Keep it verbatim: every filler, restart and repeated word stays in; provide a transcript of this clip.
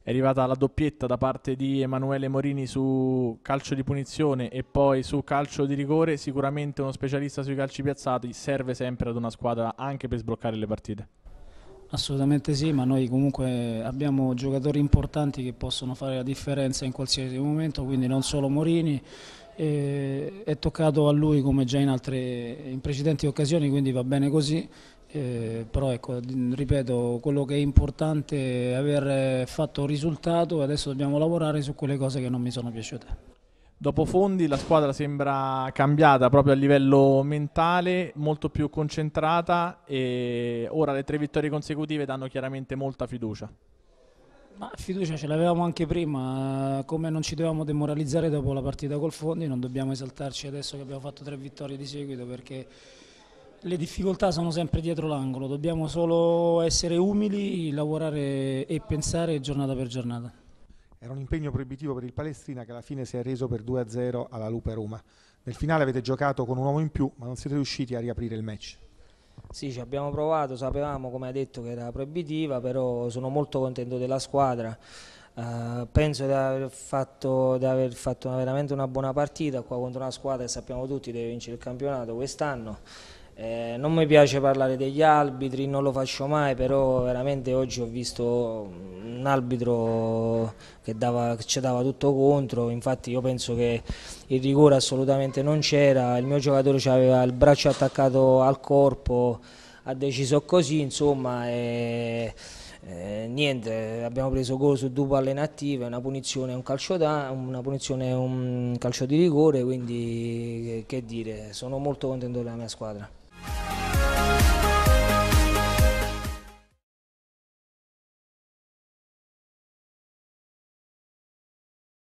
è arrivata la doppietta da parte di Emanuele Morini su calcio di punizione e poi su calcio di rigore. Sicuramente uno specialista sui calci piazzati serve sempre ad una squadra anche per sbloccare le partite. Assolutamente sì, ma noi comunque abbiamo giocatori importanti che possono fare la differenza in qualsiasi momento, quindi non solo Morini. E è toccato a lui come già in altre in precedenti occasioni, quindi va bene così. Eh, però ecco, ripeto, quello che è importante è aver fatto un risultato e adesso dobbiamo lavorare su quelle cose che non mi sono piaciute. Dopo Fondi la squadra sembra cambiata proprio a livello mentale, molto più concentrata e ora le tre vittorie consecutive danno chiaramente molta fiducia. Ma fiducia ce l'avevamo anche prima, come non ci dovevamo demoralizzare dopo la partita col Fondi, non dobbiamo esaltarci adesso che abbiamo fatto tre vittorie di seguito perché le difficoltà sono sempre dietro l'angolo, dobbiamo solo essere umili, lavorare e pensare giornata per giornata. Era un impegno proibitivo per il Palestrina che alla fine si è reso per due a zero alla Lupe Roma. Nel finale avete giocato con un uomo in più, ma non siete riusciti a riaprire il match. Sì, ci abbiamo provato, sapevamo come hai detto che era proibitiva, però sono molto contento della squadra. Uh, penso di aver, fatto, di aver fatto una, veramente una buona partita qua contro una squadra che sappiamo tutti deve vincere il campionato quest'anno. Eh, non mi piace parlare degli arbitri, non lo faccio mai, però veramente oggi ho visto un arbitro che, dava, che ci dava tutto contro. Infatti io penso che il rigore assolutamente non c'era, il mio giocatore aveva il braccio attaccato al corpo, ha deciso così, insomma. E, eh, niente, abbiamo preso gol su due palle inattive, una punizione e un calcio, da, una punizione e un calcio di rigore, quindi che dire, sono molto contento della mia squadra.